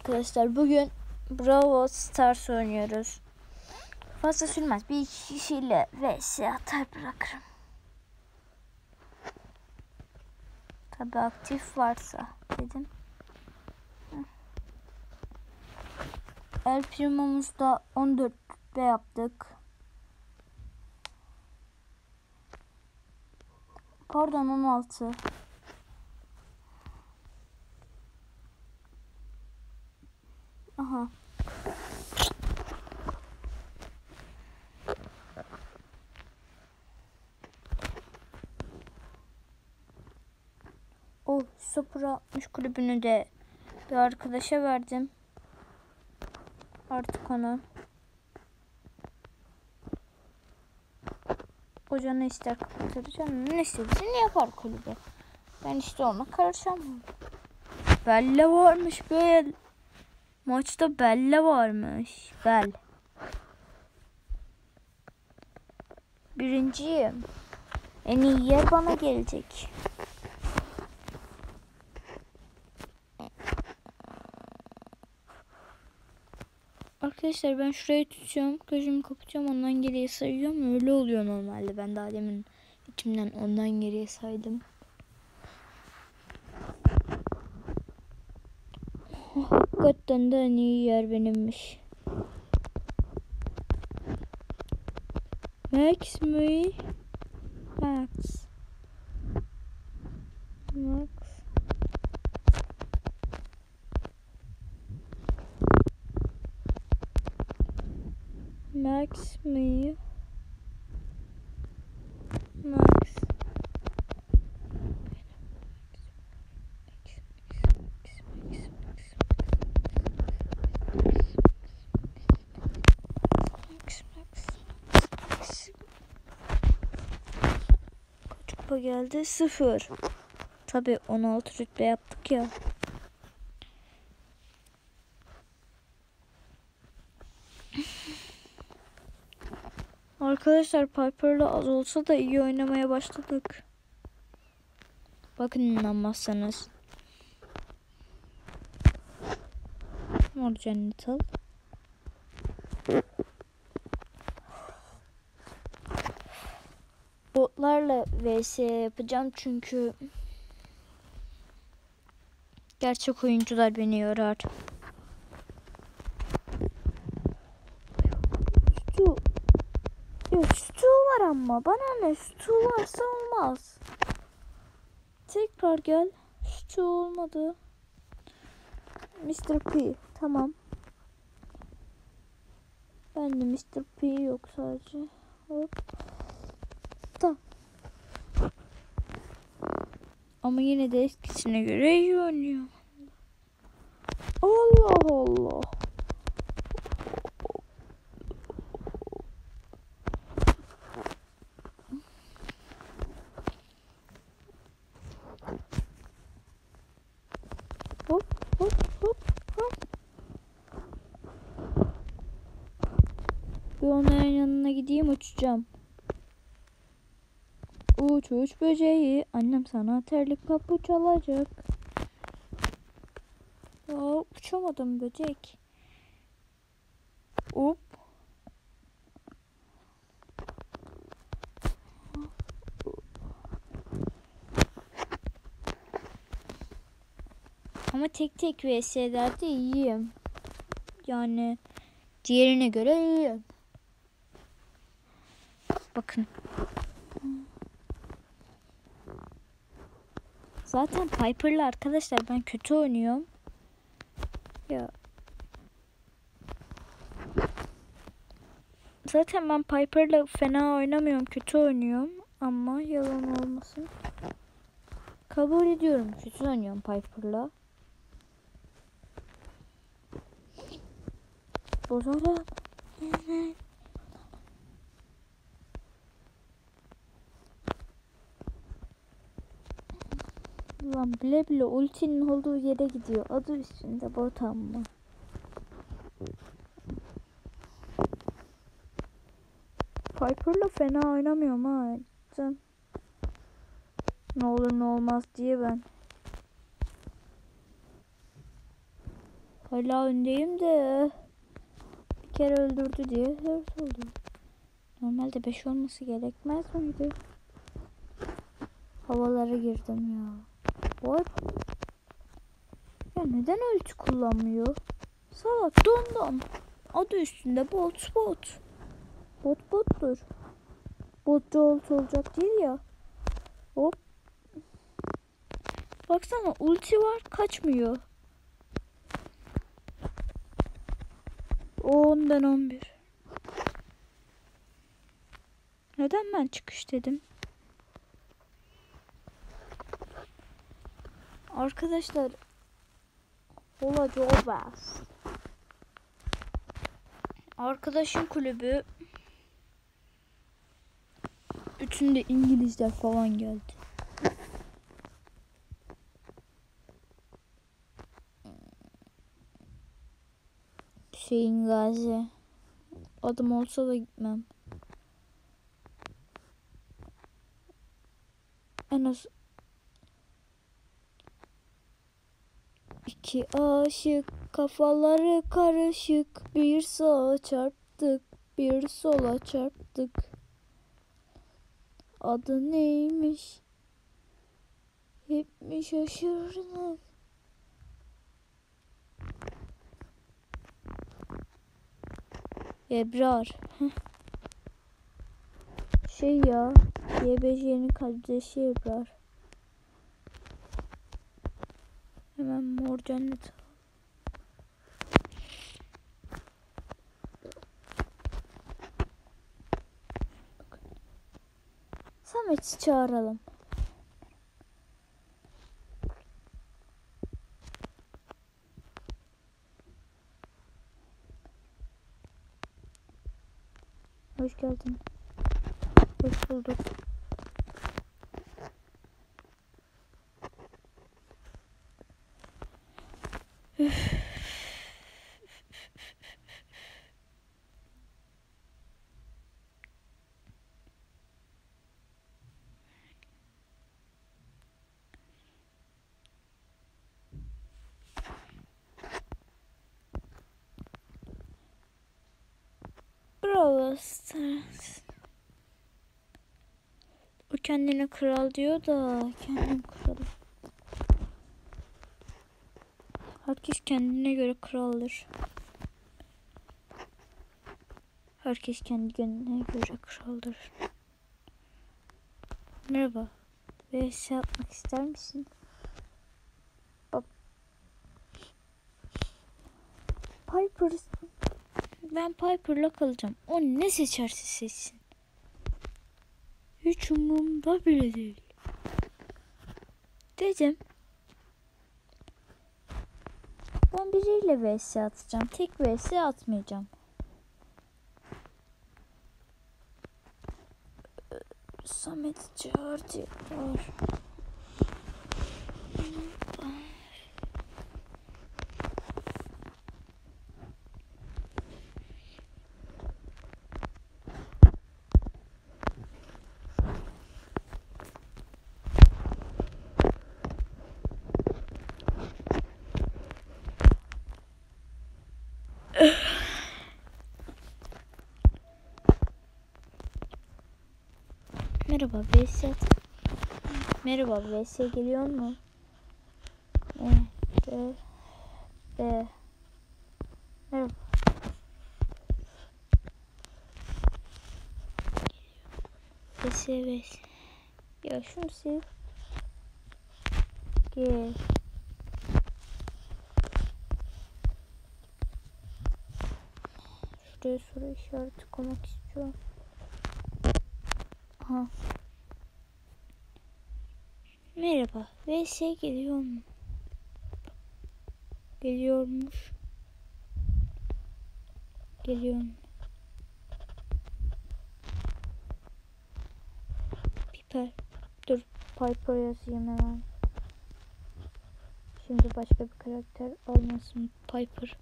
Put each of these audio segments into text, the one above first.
Arkadaşlar bugün Brawl Stars oynuyoruz. Fazla sürmez. Bir iki kişiyle vs atar bırakırım. Tabi aktif varsa dedim. El Primo'muzda 14 rütbe yaptık. Pardon 16. Aha. Oh, 0.60 kulübünü de bir arkadaşa verdim. Artık ona. O canı ister kapatır. Canı ne istediğini yapar kulübe. Ben işte ona karışamam. Bella varmış böyle. Maçta Bella varmış. Bel. Birinciyim. En iyi yer bana gelecek. Arkadaşlar ben şurayı tutuyorum. Gözümü kapatacağım. Ondan geriye sayıyorum. Öyle oluyor normalde. Ben daha demin içimden ondan geriye saydım. Hakikaten de en iyi yer benimmiş. Max mi? Max. Max. Max mi? Max. Kaç kupa geldi? 0. Tabii 16 rütbe yaptık ya. Arkadaşlar Piper'la az olsa da iyi oynamaya başladık. Bakın inanmazsanız. Mor cennet al. Botlarla vs yapacağım çünkü gerçek oyuncular beni yorar. Stu var ama bana ne, Stu varsa olmaz. Tekrar gel. Stu olmadı. Mr. P tamam. Ben de Mr. P yok sadece. Hop. Tamam. Ama yine de eskisine göre iyi oynuyor. Allah Allah. Hop hop hop hop. Bir onların yanına gideyim, uçacağım. Uç uç böceği. Annem sana terlik papuç alacak. Aa, uçamadım böcek. Hop. Ama tek tek vs'lerde iyiyim. Yani diğerine göre iyiyim. Bakın. Zaten Piper'la arkadaşlar ben kötü oynuyorum. Ya. Zaten ben Piper'la fena oynamıyorum. Kötü oynuyorum. Ama yalan olmasın. Kabul ediyorum. Kötü oynuyorum Piper'la. Bozarım. Evet. Lan bile bile ultinin olduğu yere gidiyor. Adı üstünde bot ama. Piper'la fena oynamıyorum ha. Ne olur ne olmaz diye ben. Hala öndeyim de bir kere öldürdü diye 4 oldu. Normalde 5 olması gerekmez miydi? Havalara girdim ya. Vay. Ya neden ulti kullanmıyor? Salak dondan. Adı üstünde bot. Bottur. Botçu olacak değil ya. Hop. Baksana ulti var kaçmıyor. 10'dan 11. Neden ben çıkış dedim? Arkadaşlar olacağız. Arkadaşın kulübü bütünde İngilizler falan geldi. Hüseyin Gazi. Adım olsa da gitmem. En az 2 aşık kafaları karışık, bir sağa çarptık bir sola çarptık. Adı neymiş? Hep mi şaşırdık? Ebrar. Şey ya, YBC'nin kardeşi Ebrar. Hemen mor cennet. Samet'i çağıralım. Hoş geldin. Hoş bulduk. Brawl Stars. O kendine kral diyor da kendim kralım. Herkes kendine göre kraldır. Herkes kendi kendine göre kraldır. Merhaba. VS yapmak ister misin? Piper. Ben Piper'la kalacağım. O ne seçerse seçsin. Hiç umurumda bile değil. Dedim. Ben biriyle vs atacağım. Tek vs atmayacağım. Samet çağırdı. Merhaba VS. Merhaba VS geliyor mu? Merhaba. VS. Ya şunu sil. Gel. Şuraya soru işareti koymak istiyorum. Aha. Merhaba. VS geliyor mu? Geliyormuş. Geliyor mu? Piper. Dur. Piper yazayım hemen. Şimdi başka bir karakter olmasın. Piper.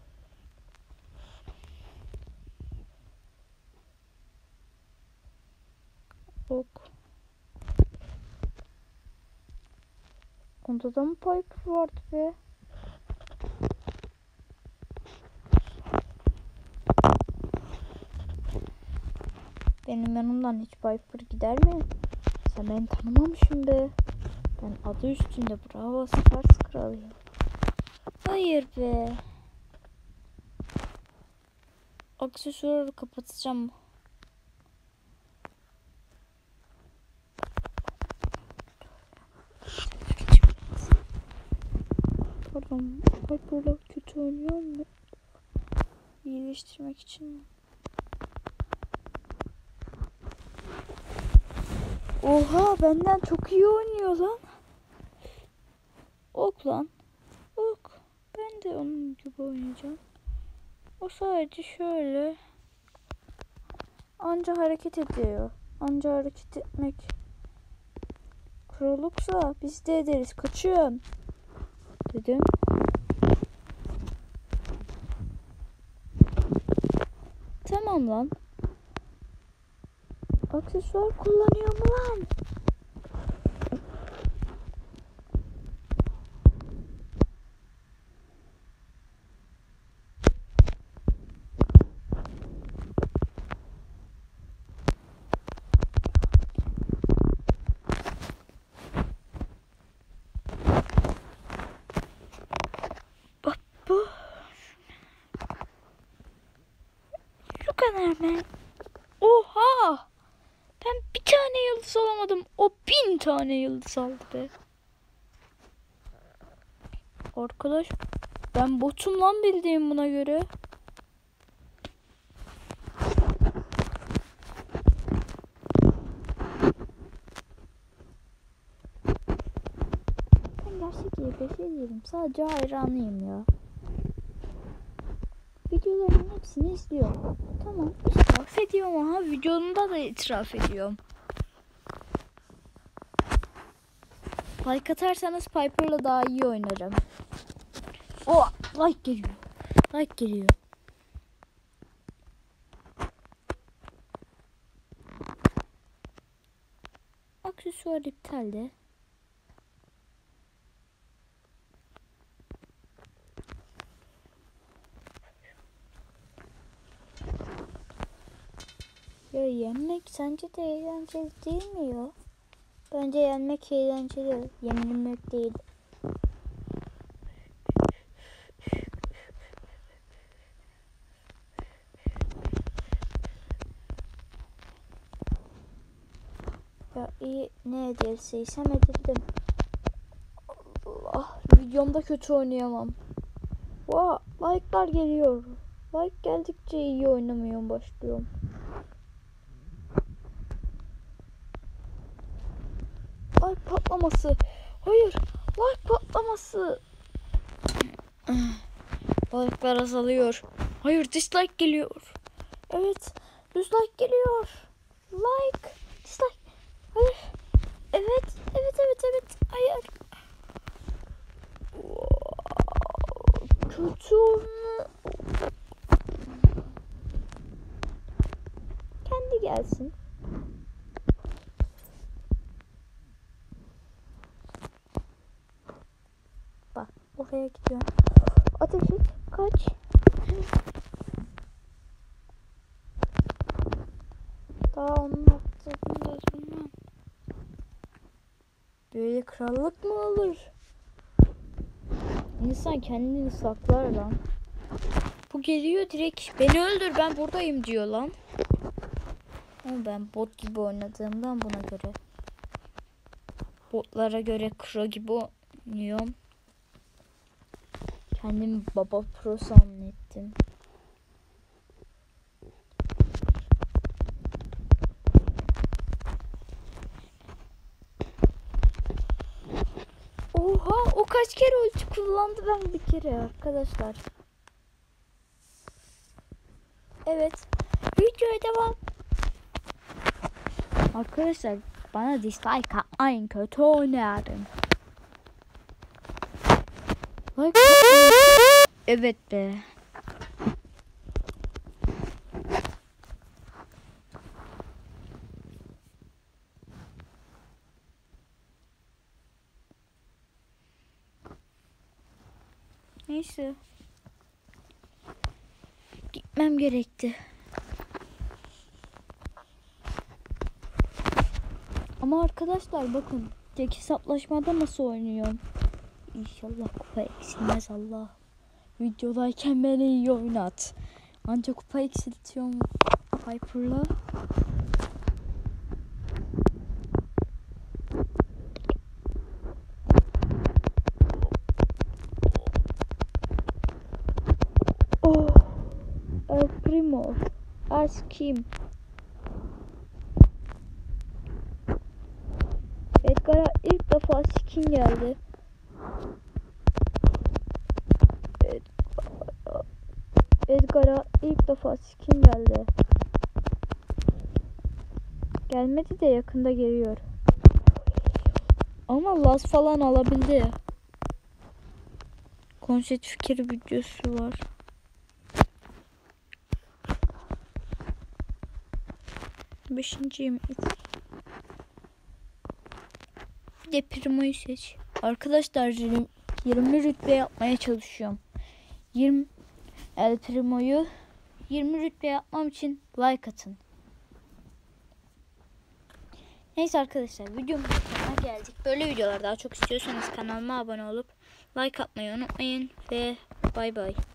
Ok. Onda da mı Piper vardı be? Benim yanımdan hiç Piper gider mi? Sen beni tanımamışsın be. Ben adı üstünde Brawl Stars kralıyım. Hayır be. Aksesuarı kapatacağım. Pardon. Piper'la kötü oynuyor mu? İyileştirmek için mi? Oha, benden çok iyi oynuyor lan. Ok lan. Ok. Ben de onun gibi oynayacağım. O sadece şöyle. Anca hareket ediyor. Anca hareket etmek. Krallıksa biz de ederiz. Kaçın. Dedim. Tamam lan. Aksesuar kullanıyor mu lan? Bak bu. Şu kadar mı? Oha! Ben bir tane yıldız alamadım. O 1000 tane yıldız aldı be. Arkadaş, ben botum lan bildiğim buna göre. Ben gerçek YPS değilim. Sadece hayranıyım ya. Videolarının hepsini izliyorum. Tamam, itiraf ediyorum ama videomda da itiraf ediyorum. Like atarsanız Piper'la daha iyi oynarım. Oh, like geliyor. Like geliyor. Aksesuar iptal de. Ya yenmek sence de eğlenceli değil mi ya? Bence yenmek eğlenceli. Yenilmek değil. Ya iyi, ne edilseysem edildim. Allah, videomda kötü oynayamam. Wow, like'lar geliyor. Like geldikçe iyi oynamaya başlıyorum. Like patlaması. Hayır, like patlaması. Like'lar azalıyor. Hayır, dislike geliyor. Evet, dislike geliyor. Like, dislike. Hayır. Evet, evet, evet, evet. Hayır. Kötü olma. Kendi gelsin. Bak, oraya gidiyorum. Ateş et, kaç. Daha onun noktasında sonra. Böyle krallık mı olur? İnsan kendini saklar lan. Bu geliyor direkt beni öldür, ben buradayım diyor lan. Ama ben bot gibi oynadığımdan buna göre. Botlara göre kro gibi oynuyorum. Kendimi baba pro zannettim. Oha, o kaç kere ulti kullandı, ben bir kere arkadaşlar. Evet. Videoya devam. Arkadaşlar bana dislike atmayın, kötü oynarım. Like evet be. Neyse. Gitmem gerekti. Ama arkadaşlar bakın. Tek hesaplaşmada nasıl oynuyorum. İnşallah kupa eksilmez Allah. Videodayken beni iyi oynat. Ancak kupa eksiltiyorum Hyper'la. Oh, El Primo, Ask Kim. Edgar'a ilk defa skin geldi. Edgar'a ilk defa skin geldi. Gelmedi de yakında geliyor. Ama Laz falan alabildi. Konsept fikir videosu var. Beşinciyim. Bir de Primo'yu seç. Arkadaşlar 20 rütbe yapmaya çalışıyorum. El Primo'yu 20 rütbe yapmam için like atın. Neyse arkadaşlar videomun sonuna geldik. Böyle videolar daha çok istiyorsanız kanalıma abone olup like atmayı unutmayın ve bay bay.